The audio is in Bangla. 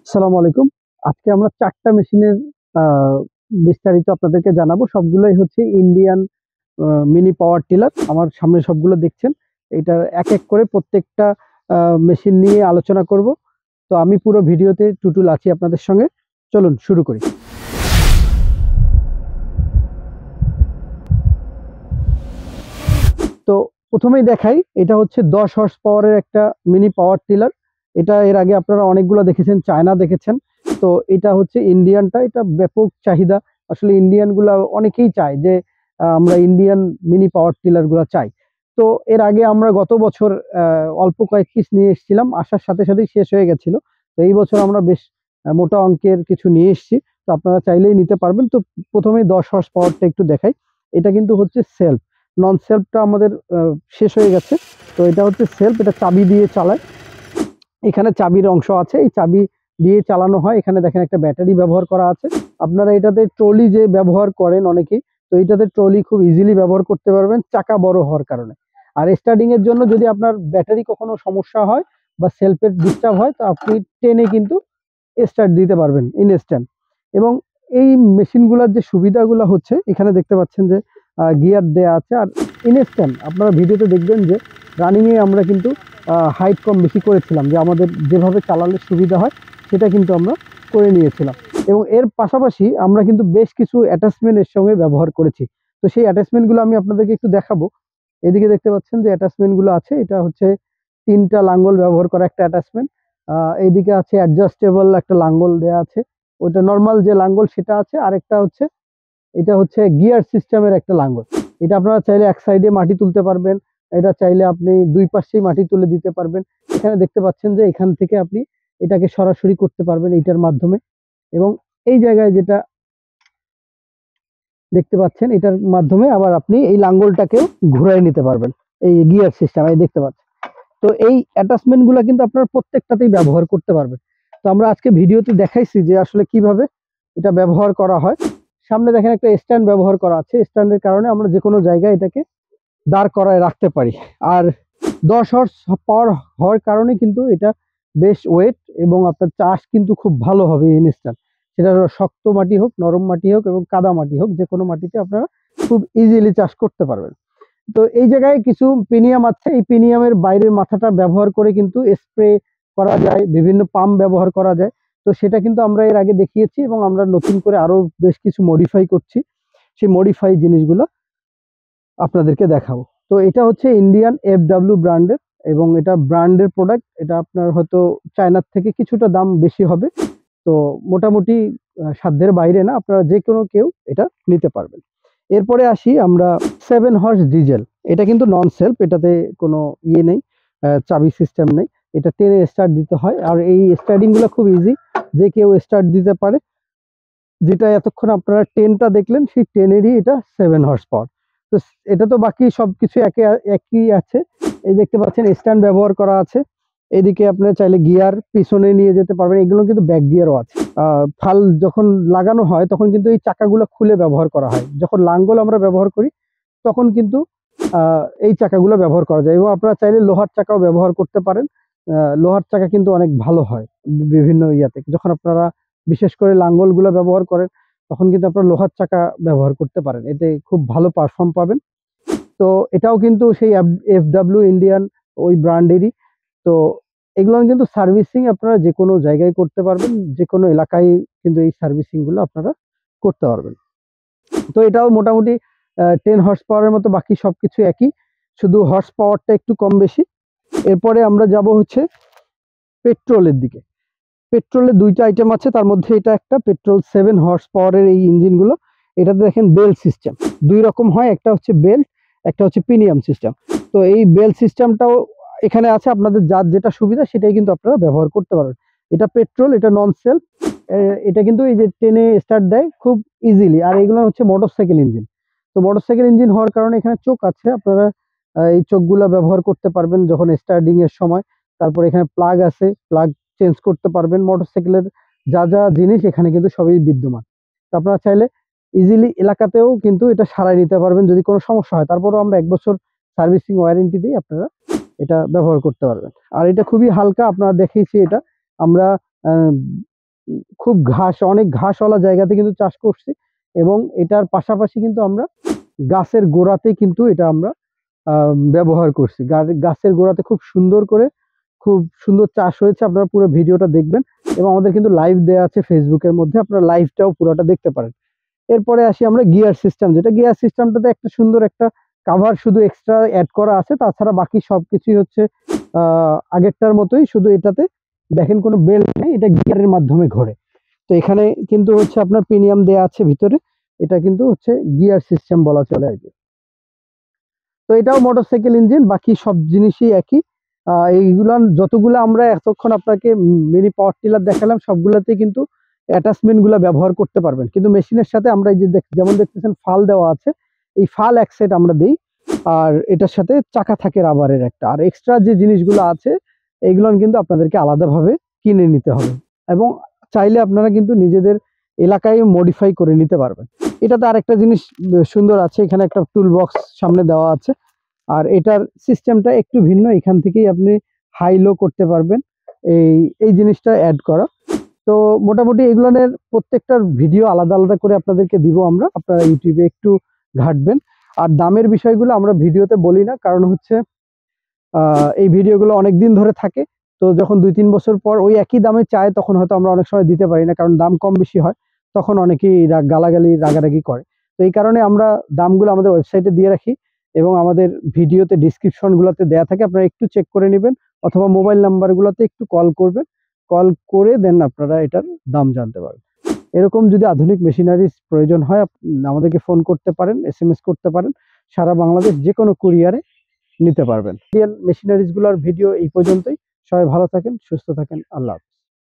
আসসালামু আলাইকুম। আজকে আমরা ৪ টা মেশিনের বিস্তারিত আপনাদেরকে জানাবো। সবগুলোই হচ্ছে ইন্ডিয়ান মিনি পাওয়ার টিলার। আমার সামনে সবগুলো দেখছেন। এটার এক করে প্রত্যেকটা মেশিন নিয়ে আলোচনা করব। তো আমি পুরো ভিডিওতে টুটুল আছি আপনাদের সঙ্গে। চলুন শুরু করি। তো প্রথমেই দেখাই, এটা হচ্ছে 10 হর্স পাওয়ারের একটা মিনি পাওয়ার টিলার। এটা এর আগে আপনারা অনেকগুলো দেখেছেন, চায়না দেখেছেন। তো এটা হচ্ছে ইন্ডিয়ানটা, এটা ব্যাপক চাহিদা। আসলে ইন্ডিয়ানগুলা অনেকেই চায় যে আমরা ইন্ডিয়ান মিনি পাওয়ার টিলার গুলা চাই। তো এর আগে আমরা গত বছর অল্প কয়েক পিস নিয়ে এসেছিলাম, আসার সাথে সাথেই শেষ হয়ে গেছিল। তো এই বছর আমরা বেশ মোটা অঙ্কের কিছু নিয়ে এসেছি। তো আপনারা চাইলেই নিতে পারবেন। তো প্রথমেই 10 হর্স পাওয়ারটা একটু দেখাই। এটা কিন্তু হচ্ছে সেলফ, নন সেলফটা আমাদের শেষ হয়ে গেছে। তো এটা হচ্ছে সেলফ, এটা চাবি দিয়ে চালায়। এখানে চাবির অংশ আছে, এই চাবি দিয়ে চালানো হয়। এখানে দেখেন একটা ব্যাটারি ব্যবহার করা আছে। আপনারা এটাতে ট্রলি যে ব্যবহার করেন অনেকেই, তো এটাতে ট্রলি খুব ইজিলি ব্যবহার করতে পারবেন, চাকা বড় হওয়ার কারণে। আর স্টার্টিং এর জন্য যদি আপনার ব্যাটারি কখনো সমস্যা হয় বা সেলফের ডিস্টার্ব হয়, তো আপনি টেনে কিন্তু স্টার্ট দিতে পারবেন ইনস্ট্যান্ট। এবং এই মেশিনগুলোর যে সুবিধাগুলো হচ্ছে, এখানে দেখতে পাচ্ছেন যে গিয়ার দেয়া আছে। আর ইনস্ট্যান্ট আপনারা ভিডিওতে দেখবেন যে রানিংয়ে আমরা কিন্তু হাইট কম বেশি করেছিলাম, যে আমাদের যেভাবে চালালে সুবিধা হয় সেটা কিন্তু আমরা করে নিয়েছিলাম। এবং এর পাশাপাশি আমরা কিন্তু বেশ কিছু অ্যাটাচমেন্ট এর সঙ্গে ব্যবহার করেছি। তো সেই অ্যাটাচমেন্টগুলো আমি আপনাদেরকে একটু দেখাবো। এদিকে দেখতে পাচ্ছেন যে অ্যাটাচমেন্টগুলো আছে। এটা হচ্ছে 3টা লাঙ্গল ব্যবহার করা একটা অ্যাটাচমেন্ট। এইদিকে আছে অ্যাডজাস্টেবল একটা লাঙ্গল দেয়া আছে। ওইটা নর্মাল যে লাঙ্গল সেটা আছে। আরেকটা হচ্ছে, এটা হচ্ছে গিয়ার সিস্টেমের একটা লাঙ্গল। এটা আপনারা চাইলে এক সাইডে মাটি তুলতে পারবেন, এটা চাইলে আপনি দুই পাশেই মাটি তুলে দিতে পারবেন। এখানে দেখতে পাচ্ছেন যে এখান থেকে আপনি এটাকে সরাসরি করতে পারবেন এইটার মাধ্যমে। এবং এই জায়গায় যেটা দেখতে পাচ্ছেন, এটার মাধ্যমে আবার আপনি এই লাঙ্গলটাকেও ঘুরাই নিতে পারবেন। এই গিয়ার সিস্টেম এই দেখতে পাচ্ছেন। তো এই অ্যাটাচমেন্ট গুলা কিন্তু আপনারা প্রত্যেকটাতেই ব্যবহার করতে পারবেন। তো আমরা আজকে ভিডিওতে দেখাইছি যে আসলে কিভাবে এটা ব্যবহার করা হয়। সামনে দেখেন একটা স্ট্যান্ড ব্যবহার করা আছে। স্ট্যান্ডের কারণে আমরা যে কোনো জায়গায় এটাকে দাঁড় করায় রাখতে পারি। আর 10 হর্স পাওয়ার হওয়ার কারণে কিন্তু এটা বেশ ওয়েট, এবং আপনার চাষ কিন্তু খুব ভালো হবে ইনস্ট্যান্ট। সেটা শক্ত মাটি হোক, নরম মাটি হোক এবং কাদা মাটি হোক, যে কোনো মাটিতে আপনারা খুব ইজিলি চাষ করতে পারবেন। তো এই জায়গায় কিছু পিনিয়াম আছে। এই পিনিয়ামের বাইরের মাথাটা ব্যবহার করে কিন্তু স্প্রে করা যায়, বিভিন্ন পাম্প ব্যবহার করা যায়। তো সেটা কিন্তু আমরা এর আগে দেখিয়েছি, এবং আমরা নতুন করে আরো বেশ কিছু মডিফাই করছি। সেই মডিফাই জিনিসগুলো আপনাদেরকে দেখাবো। তো এটা হচ্ছে ইন্ডিয়ান FW ব্র্যান্ডের, এবং এটা ব্র্যান্ডের প্রোডাক্ট। এটা আপনার হয়তো চায়নার থেকে কিছুটা দাম বেশি হবে। তো মোটামুটি সাধ্যের বাইরে না, আপনারা যে কোনো কেউ এটা নিতে পারবেন। এরপরে আসি আমরা 7 হর্স ডিজেল। এটা কিন্তু নন সেলফ, এটাতে কোনো ইয়ে নেই, চাবি সিস্টেম নেই। এটা টেনে স্টার্ট দিতে হয়। আর এই স্টার্টিং গুলো খুব ইজি, যে কেউ স্টার্ট দিতে পারে। যেটা এতক্ষণ আপনারা 10টা দেখলেন, সেই 10-এরই এটা 7 হর্স পাওয়ার। তো এটা তো বাকি সবকিছু একই আছে। এই দেখতে পাচ্ছেন স্ট্যান্ড ব্যবহার করা আছে। এদিকে আপনারা চাইলে গিয়ার পিছনে নিয়ে যেতে পারবেন। এগুলো কিন্তু ব্যাক গিয়ারও আছে। ফাল যখন লাগানো হয় তখন কিন্তু এই চাকাগুলো খুলে ব্যবহার করা হয়। যখন লাঙ্গল আমরা ব্যবহার করি তখন কিন্তু এই চাকাগুলো ব্যবহার করা যায়। এবং আপনারা চাইলে লোহার চাকাও ব্যবহার করতে পারেন। লোহার চাকা কিন্তু অনেক ভালো হয় বিভিন্ন ইয়াতে। যখন আপনারা বিশেষ করে লাঙ্গলগুলো ব্যবহার করেন তখন কিন্তু আপনারা লোহার চাকা ব্যবহার করতে পারেন, এতে খুব ভালো পারফর্ম পাবেন। তো এটাও কিন্তু সেই FW ইন্ডিয়ান ওই ব্র্যান্ডেরই। তো এগুলো কিন্তু সার্ভিসিং আপনারা যে কোনো জায়গায় করতে পারবেন, যে কোনো এলাকায় কিন্তু এই সার্ভিসিং গুলো আপনারা করতে পারবেন। তো এটাও মোটামুটি 10 হর্স পাওয়ারের মতো, বাকি সবকিছু একই, শুধু হর্স পাওয়ারটা একটু কম বেশি। এরপরে আমরা যাব হচ্ছে পেট্রোলের দিকে। পেট্রোলের 2টা আইটেম আছে, তার মধ্যে এটা একটা পেট্রোল 7 হর্স পাওয়ারের এই ইঞ্জিনগুলো। এটাতে দেখেন বেল্ট সিস্টেম 2 রকম হয়, একটা হচ্ছে বেল্ট, একটা হচ্ছে প্রিমিয়াম সিস্টেম। তো এই বেল্ট সিস্টেমটাও এখানে আছে। আপনাদের যার যেটা সুবিধা সেটাই কিন্তু আপনারা ব্যবহার করতে পারবেন। এটা পেট্রোল, এটা নন সেলফ। এটা কিন্তু এই যে টেনে স্টার্ট দেয় খুব ইজিলি। আর এগুলো হচ্ছে মোটরসাইকেল ইঞ্জিন। তো মোটরসাইকেল ইঞ্জিন হওয়ার কারণে এখানে চোখ আছে, আপনারা এই চোখগুলো ব্যবহার করতে পারবেন যখন স্টার্টিং এর সময়। তারপর এখানে প্লাগ আছে, প্লাগ চেঞ্জ করতে পারবেন। মোটরসাইকেলের যা যা জিনিস এখানে কিন্তু সবই বিদ্যমান। তো আপনারা চাইলে ইজিলি এলাকাতেও কিন্তু এটা সারাই নিতে পারবেন যদি কোনো সমস্যা হয়। তারপরও আমরা 1 বছর সার্ভিসিং ওয়ারেন্টি দিই, আপনারা এটা ব্যবহার করতে পারবেন। আর এটা খুবই হালকা, আপনারা দেখিয়েছি এটা আমরা খুব অনেক ঘাসওয়ালা জায়গাতে কিন্তু চাষ করছি, এবং এটার পাশাপাশি কিন্তু আমরা গাছের গোড়াতে কিন্তু এটা আমরা ব্যবহার করছি। গাছের গোড়াতে খুব সুন্দর করে, খুব সুন্দর চাষ হয়েছে। আপনারা পুরো ভিডিওটা দেখবেন, এবং আমাদের কিন্তু লাইভ দেওয়া আছে ফেসবুকের মধ্যে, আপনারা লাইভটাও পুরোটা দেখতে পারেন। এরপরে আসি আমরা গিয়ার সিস্টেম, যেটা গিয়ার সিস্টেমটাতে একটা সুন্দর একটা কাভার শুধু এক্সট্রা অ্যাড করা আছে, তাছাড়া বাকি সবকিছুই হচ্ছে আগেরটার মতোই, শুধু এটাতে দেখেন কোনো বেল্ট নেই, এটা গিয়ারের মাধ্যমে ঘোরে। তো এখানে কিন্তু হচ্ছে আপনার প্রিমিয়াম দেয়া আছে ভিতরে, এটা কিন্তু হচ্ছে গিয়ার সিস্টেম বলা চলে আর কি। তো এটাও মোটরসাইকেল ইঞ্জিন, বাকি সব জিনিসই একই। এইগুলা যতগুলো আমরা এতক্ষণ আপনাকে মিনি পাওয়ার টিলার দেখালাম, সবগুলাতে কিন্তু অ্যাটাচমেন্ট গুলা ব্যবহার করতে পারবেন, কিন্তু মেশিনের সাথে আমরা এই যে যেমন দেখতেছেন ফাল দেওয়া আছে, এই ফাল এক সেট আমরা দিই, আর এটার সাথে চাকা থাকে রাবারের একটা, আর এক্সট্রা যে জিনিসগুলো আছে এইগুলো কিন্তু আপনাদেরকে আলাদাভাবে কিনে নিতে হবে, এবং চাইলে আপনারা কিন্তু নিজেদের এলাকায় মডিফাই করে নিতে পারবেন। এটাতে আরেকটা জিনিস সুন্দর আছে, এখানে একটা টুল বক্স সামনে দেওয়া আছে, আর এটার সিস্টেমটা একটু ভিন্ন, এখান থেকেই আপনি হাই লো করতে পারবেন, এই জিনিসটা অ্যাড করা। তো মোটামুটি এগুলোর প্রত্যেকটার ভিডিও আলাদা আলাদা করে আপনাদেরকে দিব আমরা, আপনারা ইউটিউবে একটু ঘাটবেন। আর দামের বিষয়গুলো আমরা ভিডিওতে বলি না, কারণ হচ্ছে এই ভিডিওগুলো অনেক দিন ধরে থাকে, তো যখন 2-3 বছর পর ওই একই দামে চায়, তখন হয়তো আমরা অনেক সময় দিতে পারি না, কারণ দাম কম বেশি হয়, তখন অনেকেই গালাগালি রাগারাগি করে। তো এই কারণে আমরা দামগুলো আমাদের ওয়েবসাইটে দিয়ে রাখি, এবং আমাদের ভিডিওতে ডিসক্রিপশনগুলোতে দেয়া থাকে, আপনারা একটু চেক করে নেবেন, অথবা মোবাইল নাম্বারগুলোতে একটু কল করবেন, কল করে দেন আপনারা এটার দাম জানতে পারবেন। এরকম যদি আধুনিক মেশিনারিজ প্রয়োজন হয়, আমাদেরকে ফোন করতে পারেন, SMS করতে পারেন, সারা বাংলাদেশ যে কোনো কুরিয়ারে নিতে পারবেন। মেশিনারিজ গুলোর ভিডিও এই পর্যন্তই। সবাই ভালো থাকেন, সুস্থ থাকেন, আল্লাহ হাফেজ।